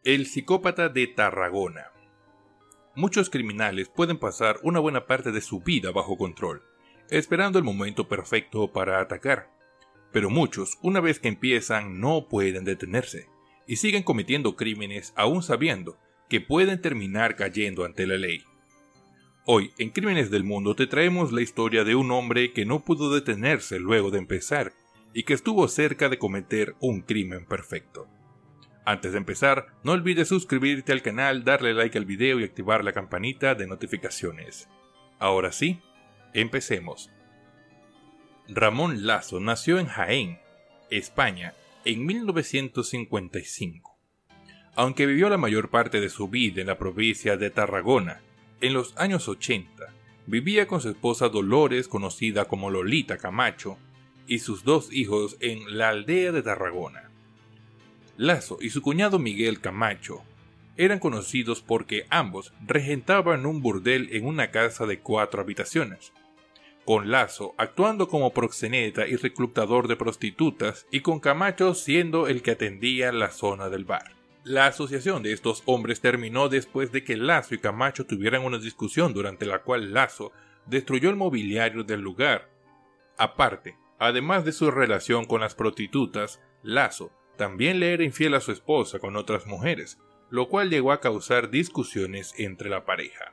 El psicópata de Tarragona. Muchos criminales pueden pasar una buena parte de su vida bajo control, esperando el momento perfecto para atacar. Pero muchos, una vez que empiezan, no pueden detenerse, y siguen cometiendo crímenes aún sabiendo que pueden terminar cayendo ante la ley. Hoy, en Crímenes del Mundo, te traemos la historia de un hombre que no pudo detenerse luego de empezar, y que estuvo cerca de cometer un crimen perfecto. Antes de empezar, no olvides suscribirte al canal, darle like al video y activar la campanita de notificaciones. Ahora sí, empecemos. Ramón Lasso nació en Jaén, España, en 1955. Aunque vivió la mayor parte de su vida en la provincia de Tarragona, en los años 80, vivía con su esposa Dolores, conocida como Lolita Camacho, y sus dos hijos en la aldea de Tarragona. Lasso y su cuñado Miguel Camacho eran conocidos porque ambos regentaban un burdel en una casa de 4 habitaciones, con Lasso actuando como proxeneta y reclutador de prostitutas y con Camacho siendo el que atendía la zona del bar. La asociación de estos hombres terminó después de que Lasso y Camacho tuvieran una discusión durante la cual Lasso destruyó el mobiliario del lugar. Aparte, además de su relación con las prostitutas, Lasso también le era infiel a su esposa con otras mujeres, lo cual llegó a causar discusiones entre la pareja.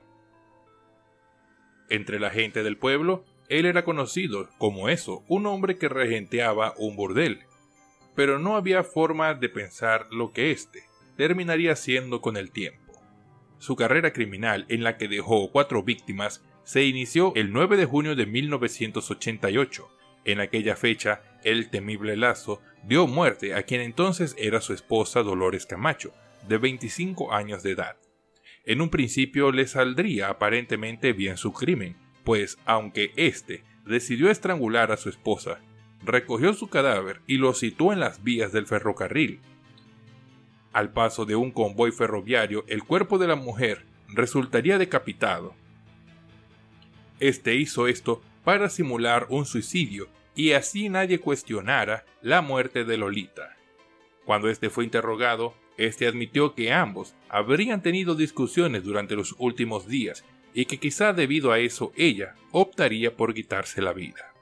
Entre la gente del pueblo, él era conocido como eso, un hombre que regenteaba un burdel, pero no había forma de pensar lo que éste terminaría siendo con el tiempo. Su carrera criminal, en la que dejó 4 víctimas, se inició el 9 de junio de 1988. En aquella fecha, el temible Lasso dio muerte a quien entonces era su esposa Dolores Camacho, de 25 años de edad. En un principio le saldría aparentemente bien su crimen, pues aunque éste decidió estrangular a su esposa, recogió su cadáver y lo situó en las vías del ferrocarril. Al paso de un convoy ferroviario, el cuerpo de la mujer resultaría decapitado. Este hizo esto para simular un suicidio y así nadie cuestionara la muerte de Lolita. Cuando este fue interrogado, este admitió que ambos habrían tenido discusiones durante los últimos días y que quizá debido a eso ella optaría por quitarse la vida.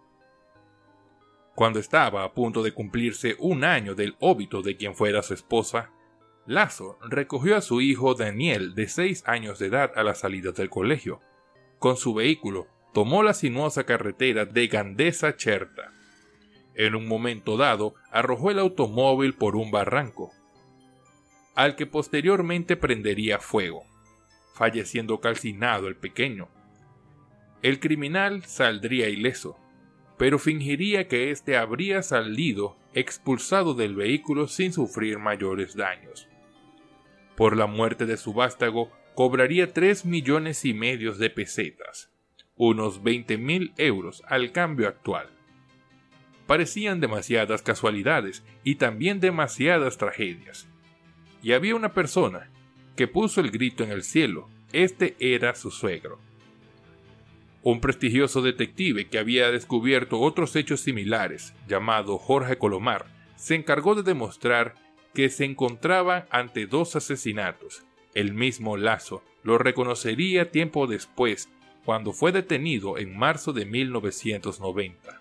Cuando estaba a punto de cumplirse 1 año del óbito de quien fuera su esposa, Lasso recogió a su hijo Daniel de 6 años de edad a la salida del colegio. Con su vehículo, tomó la sinuosa carretera de Gandesa-Cherta. En un momento dado, arrojó el automóvil por un barranco, al que posteriormente prendería fuego, falleciendo calcinado el pequeño. El criminal saldría ileso, pero fingiría que éste habría salido expulsado del vehículo sin sufrir mayores daños. Por la muerte de su vástago, cobraría 3,5 millones de pesetas, unos 20.000 euros al cambio actual. Parecían demasiadas casualidades y también demasiadas tragedias. Y había una persona que puso el grito en el cielo. Este era su suegro. Un prestigioso detective que había descubierto otros hechos similares, llamado Jorge Colomar, se encargó de demostrar que se encontraban ante 2 asesinatos. El mismo Lasso lo reconocería tiempo después, cuando fue detenido en marzo de 1990.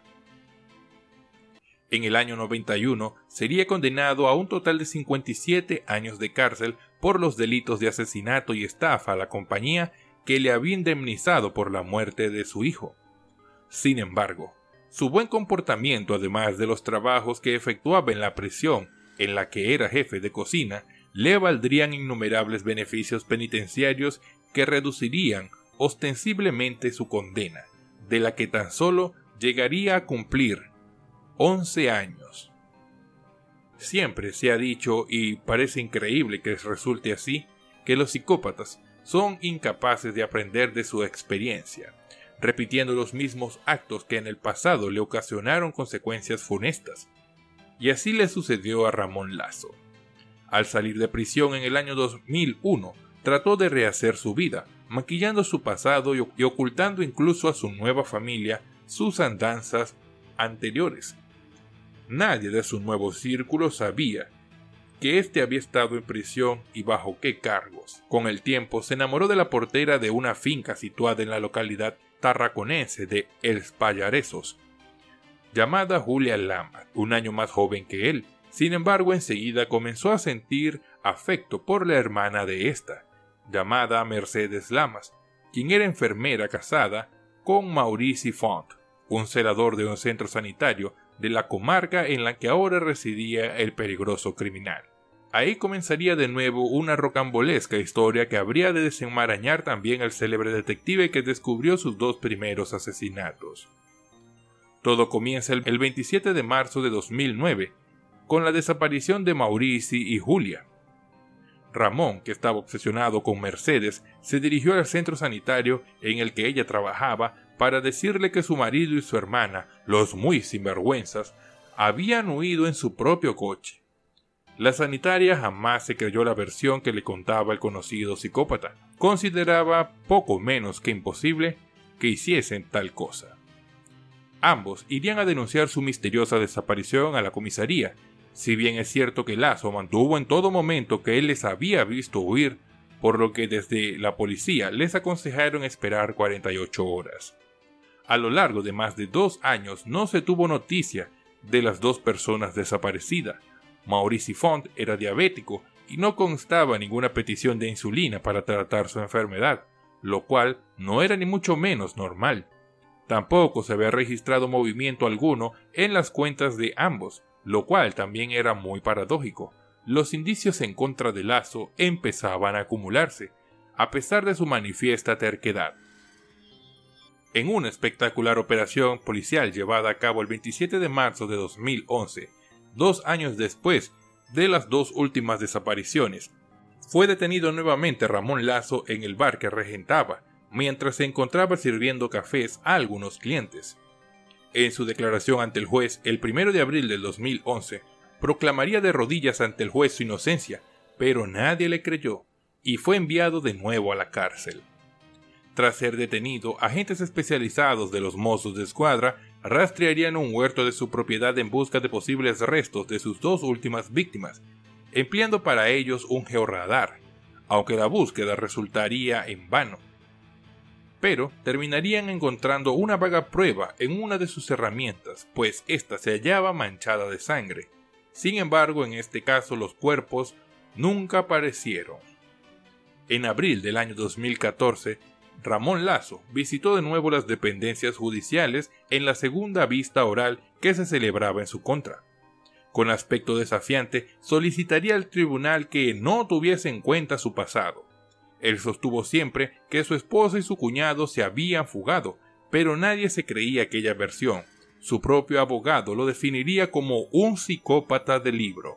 En el año 91 sería condenado a un total de 57 años de cárcel por los delitos de asesinato y estafa a la compañía que le había indemnizado por la muerte de su hijo. Sin embargo, su buen comportamiento, además de los trabajos que efectuaba en la prisión en la que era jefe de cocina, le valdrían innumerables beneficios penitenciarios que reducirían ostensiblemente su condena, de la que tan solo llegaría a cumplir 11 años. Siempre se ha dicho, y parece increíble que resulte así, que los psicópatas son incapaces de aprender de su experiencia, repitiendo los mismos actos que en el pasado le ocasionaron consecuencias funestas. Y así le sucedió a Ramón Lasso. Al salir de prisión en el año 2001, trató de rehacer su vida, maquillando su pasado y ocultando incluso a su nueva familia sus andanzas anteriores. Nadie de su nuevo círculo sabía que éste había estado en prisión y bajo qué cargos. Con el tiempo se enamoró de la portera de una finca situada en la localidad tarraconense de Els Pallaresos, llamada Julia Lamas, un año más joven que él. Sin embargo, enseguida comenzó a sentir afecto por la hermana de esta, llamada Mercedes Lamas, quien era enfermera casada con Maurice Font, un celador de un centro sanitario de la comarca en la que ahora residía el peligroso criminal. Ahí comenzaría de nuevo una rocambolesca historia que habría de desenmarañar también al célebre detective que descubrió sus dos primeros asesinatos. Todo comienza el 27 de marzo de 2009, con la desaparición de Maurice y Julia. Ramón, que estaba obsesionado con Mercedes, se dirigió al centro sanitario en el que ella trabajaba para decirle que su marido y su hermana, los muy sinvergüenzas, habían huido en su propio coche. La sanitaria jamás se creyó la versión que le contaba el conocido psicópata. Consideraba poco menos que imposible que hiciesen tal cosa. Ambos irían a denunciar su misteriosa desaparición a la comisaría, si bien es cierto que Lazo mantuvo en todo momento que él les había visto huir, por lo que desde la policía les aconsejaron esperar 48 horas. A lo largo de más de 2 años no se tuvo noticia de las dos personas desaparecidas. Maurice Font era diabético y no constaba ninguna petición de insulina para tratar su enfermedad, lo cual no era ni mucho menos normal. Tampoco se había registrado movimiento alguno en las cuentas de ambos, lo cual también era muy paradójico. Los indicios en contra de Lazo empezaban a acumularse, a pesar de su manifiesta terquedad. En una espectacular operación policial llevada a cabo el 27 de marzo de 2011, 2 años después de las dos últimas desapariciones, fue detenido nuevamente Ramón Lazo en el bar que regentaba, mientras se encontraba sirviendo cafés a algunos clientes. En su declaración ante el juez el 1 de abril del 2011, proclamaría de rodillas ante el juez su inocencia, pero nadie le creyó y fue enviado de nuevo a la cárcel. Tras ser detenido, agentes especializados de los Mossos de Escuadra rastrearían un huerto de su propiedad en busca de posibles restos de sus dos últimas víctimas, empleando para ellos un georradar, aunque la búsqueda resultaría en vano. Pero terminarían encontrando una vaga prueba en una de sus herramientas, pues ésta se hallaba manchada de sangre. Sin embargo, en este caso los cuerpos nunca aparecieron. En abril del año 2014, Ramón Lazo visitó de nuevo las dependencias judiciales en la segunda vista oral que se celebraba en su contra. Con aspecto desafiante, solicitaría al tribunal que no tuviese en cuenta su pasado. Él sostuvo siempre que su esposa y su cuñado se habían fugado, pero nadie se creía aquella versión. Su propio abogado lo definiría como un psicópata de libro.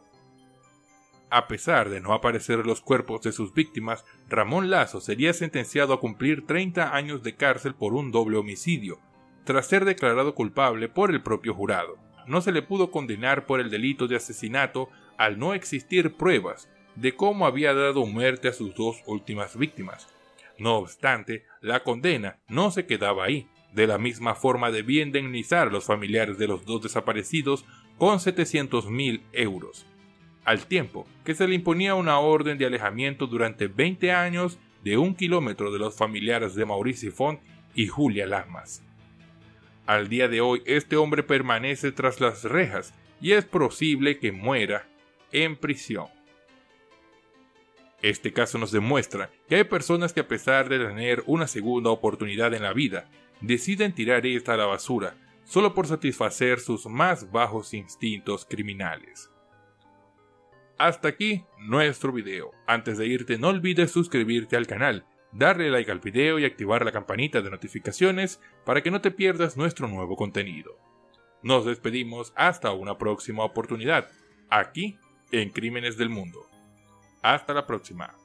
A pesar de no aparecer los cuerpos de sus víctimas, Ramón Lazo sería sentenciado a cumplir 30 años de cárcel por un doble homicidio, tras ser declarado culpable por el propio jurado. No se le pudo condenar por el delito de asesinato al no existir pruebas de cómo había dado muerte a sus dos últimas víctimas. No obstante, la condena no se quedaba ahí. De la misma forma debía indemnizar a los familiares de los dos desaparecidos con 700.000 euros, al tiempo que se le imponía una orden de alejamiento durante 20 años de 1 kilómetro de los familiares de Maurice Font y Julia Lamas. Al día de hoy, este hombre permanece tras las rejas y es posible que muera en prisión. Este caso nos demuestra que hay personas que, a pesar de tener una segunda oportunidad en la vida, deciden tirar esta a la basura solo por satisfacer sus más bajos instintos criminales. Hasta aquí nuestro video. Antes de irte, no olvides suscribirte al canal, darle like al video y activar la campanita de notificaciones para que no te pierdas nuestro nuevo contenido. Nos despedimos hasta una próxima oportunidad, aquí en Crímenes del Mundo. Hasta la próxima.